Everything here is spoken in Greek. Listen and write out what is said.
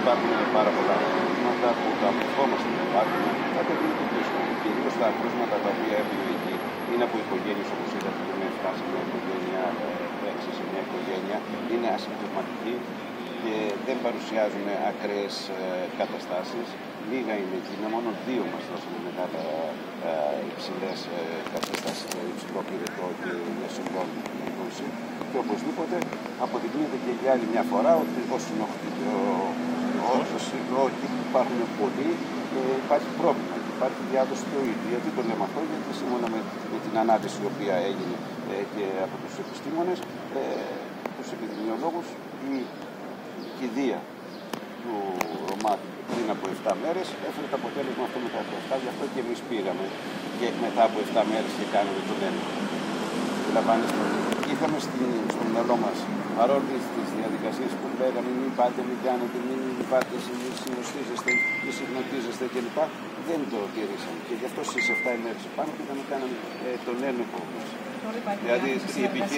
υπάρχουν πάρα πολλά προβλήματα που τα αποφόμαστε να υπάρχουν, θα τα αντιμετωπίσουμε. Κυρίως τα κρούσματα τα οποία έχουμε εκεί είναι από οικογένειες, όπως είδατε, που είναι φτάσει μια οικογένεια, έξι σε μια οικογένεια, είναι ασυμπτωματικοί και δεν παρουσιάζουν ακραίες καταστάσεις. Λίγα είναι εκεί, είναι μόνο 2 μας δώσανε μετά τα υψηλές καταστάσεις, υψηλό πυρετό και μεσογειών νόση. Και οπωσδήποτε αποδεικνύεται και για άλλη μια φορά ότι ότι υπάρχουν πολλοί, υπάρχει πρόβλημα και υπάρχει διάδοση του ίδιου. Γιατί το λέμε αυτό? Γιατί σύμφωνα με την ανάλυση η οποία έγινε και από τους επιστήμονες, τους επιδημιολόγους, η κηδεία του Ρωμάτου πριν από 7 μέρες έφερε το αποτέλεσμα αυτό μετά από 7, γι' αυτό και εμείς πήγαμε και μετά από 7 μέρες και κάναμε τον έλεγχο. Είχαμε στο μυαλό μας, παρόλε τις διαδικασίες που λέγαμε, μην πάτε, μην κάνετε, μην πάτε, συνοστίζεστε, μην συχνοτίζεστε κλπ. Δεν το τηρήσαμε. Και γι' αυτό στις 7 ημέρες πάνω πήγαμε, κάναμε τον έλεγχο μας. Δηλαδή η